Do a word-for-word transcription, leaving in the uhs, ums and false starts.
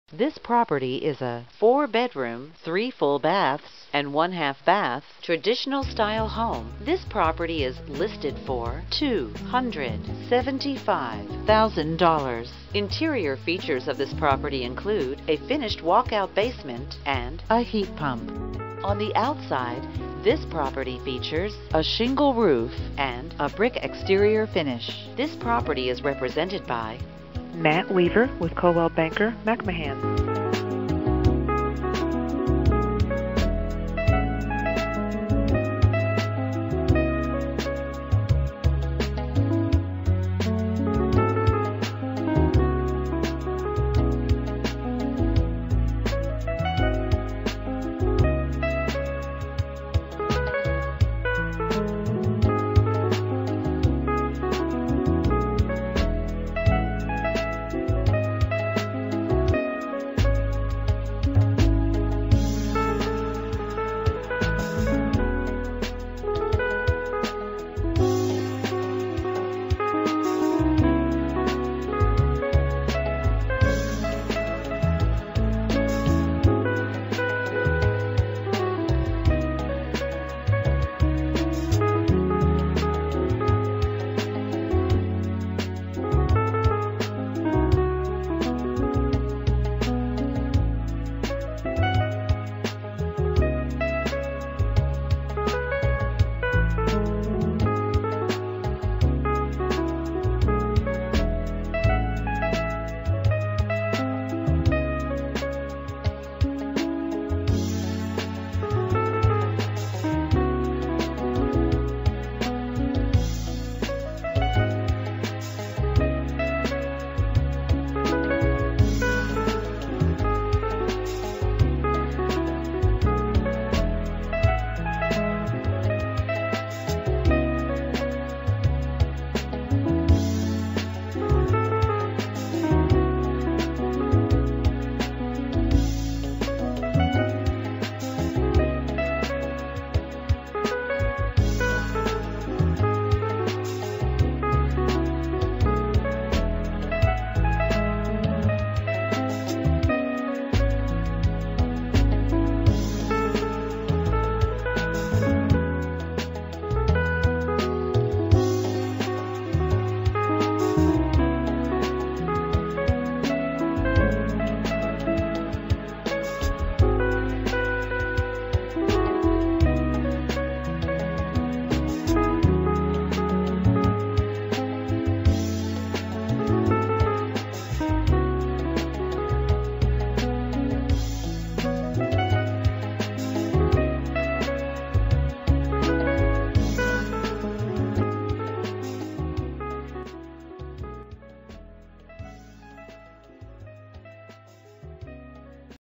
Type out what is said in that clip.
This property is a four-bedroom, three full baths, and one half bath, traditional style home. This property is listed for two hundred seventy-five thousand dollars. Interior features of this property include a finished walkout basement and a heat pump. On the outside, this property features a shingle roof and a brick exterior finish. This property is represented by Matt Weaver with Coldwell Banker McMahan.